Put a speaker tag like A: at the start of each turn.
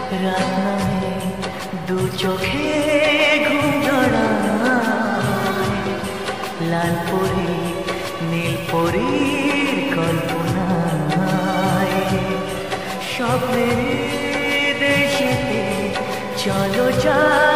A: রাত নামে দু চোখে ঘুম জড়ায়, লাল পরি নীল পরীর কল্পনায়, স্বপ্নের দেশেতে চলো যা